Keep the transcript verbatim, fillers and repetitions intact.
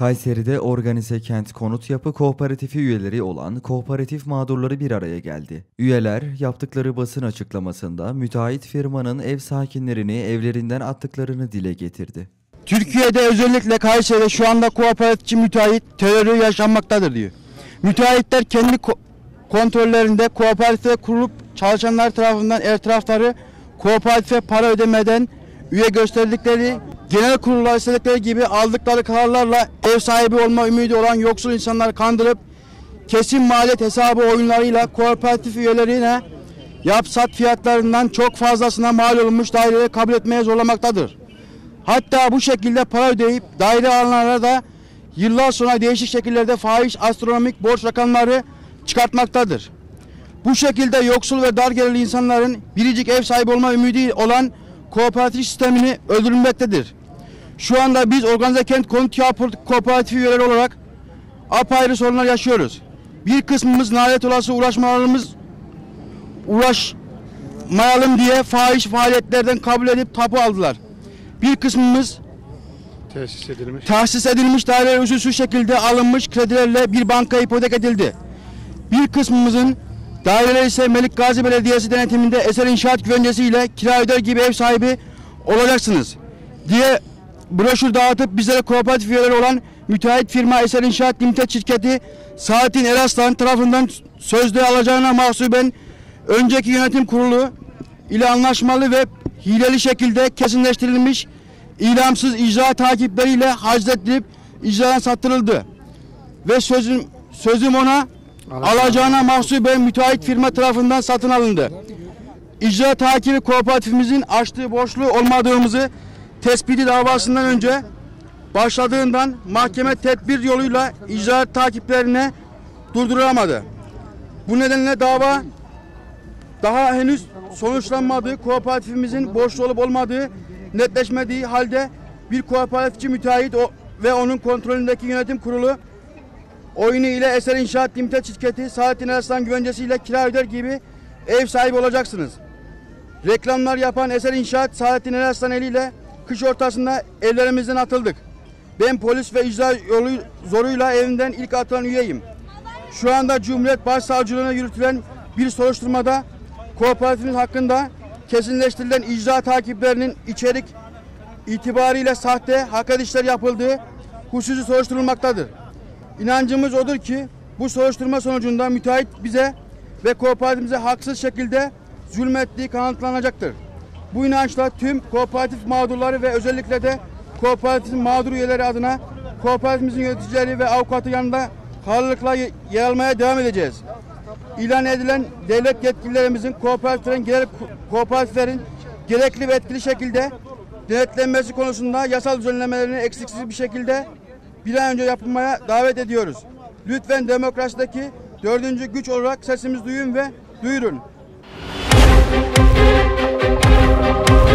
Kayseri'de Organize Kent Konut Yapı Kooperatifi üyeleri olan kooperatif mağdurları bir araya geldi. Üyeler yaptıkları basın açıklamasında müteahhit firmanın ev sakinlerini evlerinden attıklarını dile getirdi. Türkiye'de özellikle Kayseri'de şu anda kooperatifçi müteahhit terörü yaşanmaktadır diyor. Müteahhitler kendi ko kontrollerinde kooperatife kurulup çalışanlar tarafından er tarafları kooperatife para ödemeden üye gösterdikleri, genel kurullar istedikleri gibi aldıkları kararlarla ev sahibi olma ümidi olan yoksul insanları kandırıp kesin maliyet hesabı oyunlarıyla kooperatif üyelerine yap-sat fiyatlarından çok fazlasına mal olmuş daireleri kabul etmeye zorlamaktadır. Hatta bu şekilde para ödeyip daire alanlara da yıllar sonra değişik şekillerde fahiş astronomik borç rakamları çıkartmaktadır. Bu şekilde yoksul ve dar gelirli insanların biricik ev sahibi olma ümidi olan kooperatif sistemini öldürülmektedir. Şu anda biz Organize Kent Konut Yapı Kooperatifi üyeleri olarak apayrı sorunlar yaşıyoruz. Bir kısmımız nalet olası uğraşmalarımız uğraşmayalım diye fahiş faaliyetlerden kabul edip tapu aldılar. Bir kısmımız Tesis edilmiş. tahsis edilmiş daireler usulsüz şekilde alınmış kredilerle bir banka ipotek edildi. Bir kısmımızın daireler ise Melik Gazi Belediyesi denetiminde eser inşaat güvencesiyle kira öder gibi ev sahibi olacaksınız diye broşür dağıtıp bizlere kooperatif üyeleri olan müteahhit firma Eser İnşaat Limited şirketi Saadettin Eraslan tarafından sözde alacağına mahsuben önceki yönetim kurulu ile anlaşmalı ve hileli şekilde kesinleştirilmiş ilamsız icra takipleriyle haczettirip icradan sattırıldı. Ve sözüm, sözüm ona alacağına mahsuben müteahhit firma tarafından satın alındı. İcra takibi kooperatifimizin açtığı boşluğu olmadığımızı tespiti davasından önce başladığından mahkeme tedbir yoluyla icra takiplerine durdurulamadı. Bu nedenle dava daha henüz sonuçlanmadığı, kooperatifimizin borçlu olup olmadığı netleşmediği halde bir kooperatifçi müteahhit ve onun kontrolündeki yönetim kurulu oyunu ile Eser İnşaat Limited şirketi Saadettin Eraslan güvencesiyle kira öder gibi ev sahibi olacaksınız. Reklamlar yapan Eser İnşaat Saadettin Eraslan eliyle kış ortasında evlerimizden atıldık. Ben polis ve icra yolu zoruyla evimden ilk atılan üyeyim. Şu anda Cumhuriyet Başsavcılığına yürütülen bir soruşturmada kooperatifimiz hakkında kesinleştirilen icra takiplerinin içerik itibariyle sahte hak edişler yapıldığı hususi soruşturulmaktadır. İnancımız odur ki bu soruşturma sonucunda müteahhit bize ve kooperatifimize haksız şekilde zulmettiği kanıtlanacaktır. Bu inançla tüm kooperatif mağdurları ve özellikle de kooperatifin mağdur üyeleri adına kooperatifimizin yöneticileri ve avukatı yanında kararlılıkla yer almaya devam edeceğiz. İlan edilen devlet yetkililerimizin kooperatiflerin, gerek, kooperatiflerin gerekli ve etkili şekilde denetlenmesi konusunda yasal düzenlemelerini eksiksiz bir şekilde bir an önce yapılmaya davet ediyoruz. Lütfen demokrasideki dördüncü güç olarak sesimizi duyun ve duyurun.